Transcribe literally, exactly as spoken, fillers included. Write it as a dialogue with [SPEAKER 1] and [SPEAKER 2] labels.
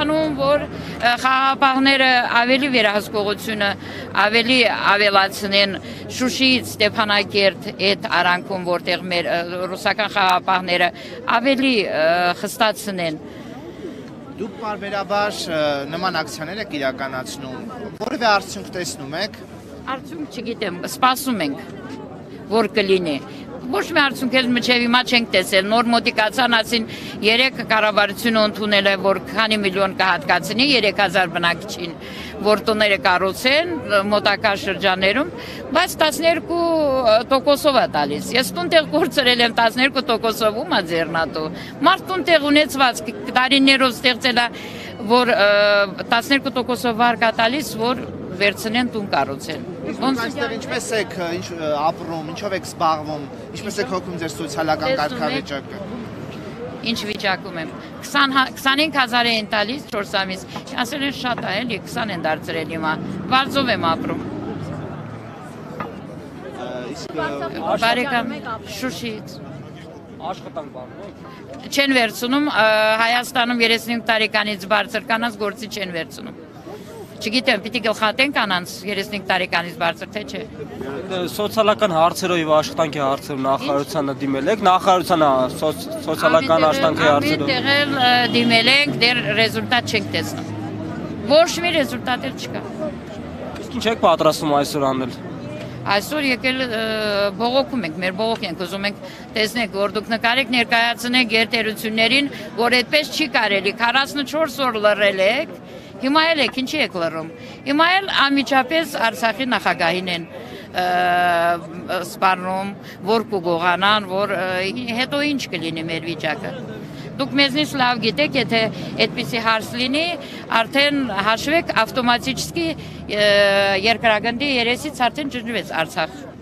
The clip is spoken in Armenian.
[SPEAKER 1] ցանկանում, որ խաղապահները ավելի վերահսկողությունը ավելի ավելացնեն Շուշիից Ստեփանակերտ այդ արանքում, որտեղ մեր ռուսական խաղապահները ավելի խստացնեն։
[SPEAKER 2] Դուք բարբերաբար նման ակցիաներ եք իրականացնում, որևէ արդյունք տեսնում եք։
[SPEAKER 1] Արդյունք չգիտեմ, սպասում ենք, որ կլինի։ Ոչ մի արդյունք էլ մինչև հիմա չենք տեսել։ Նոր մոտիկացան, ասին երեք կառավարությունը ընդունել է, որ քանի միլիոն կհատկացնի երեք հազար բնակչին, որ տները կառուցեն մոտակա շրջաններում, բայց տասներկու տոկոսով է տալիս։ Ես տուն-տեղ կորցրել եմ տասներկու տոկոսով, ում է ձեռնատու։ Մարդ տուն-տեղ ունեցված տարիներով ստեղծել է, որ տասներկու տոկոսով վարկ է տալիս, որ վերցնեն տուն կառուցեն։
[SPEAKER 2] Ոնց այստեղ ինչպես եք ապրում, ինչով եք զբաղվում, ինչպես եք հոգում ձեր սոցիալական կարգավիճակը։
[SPEAKER 1] Ինչ վիճակում եմ։ քսանհինգ հազար են տալիս չորս ամիս։ Ասել են շատ է, էլի քսան են դարձրել հիմա։ Վարձով եմ ապրում։ Բարեկամ Շուշիից։
[SPEAKER 3] Աշխատանք բառնեք։
[SPEAKER 1] Չեն վերցնում, Հայաստանում երեսունհինգ տարեկանից բարձր կանանց գործի չեն վերցնում։ Չգիտեմ, պիտի գլխատեն կանանց երեսունհինգ տարեկանից բարձր, թե չէ։
[SPEAKER 3] Սոցիալական հարցերով եւ աշխատանքի հարցերով նախարարությանը դիմել եք, նախարարությանը սոցիալական աշխատանքի հարցերով։
[SPEAKER 1] Ամեն տեղ դիմել ենք, դեռ ռեզուլտատ չենք տեսնում։ Ոչ մի ռեզուլտատ էլ չկա։
[SPEAKER 3] Իսկ ինչ եք պատրաստում այսօր անել։
[SPEAKER 1] Այսօր եկել բողոքում ենք, մեր բողոք ենք, ուզում ենք տեսնենք, որ դուք նկարեք ներկայացնեք գերտերություններին, որ այդպես չի կարելի, քառասունչորս օր լռել եք, հիմա էլ եք, ինչի եք լռում։ Հիմա էլ անմիջապես Արցախի նախագահին են սպառնում, որ կգողանան, որ հետո ինչ կլինի մեր վիճակը։ Դուք մեզնից լավ գիտեք, եթե այդպիսի հարց լինի, արդեն հաշվեք ավտոմատически երկրագնդի երեսից արդեն ջնջվեց Արցախ։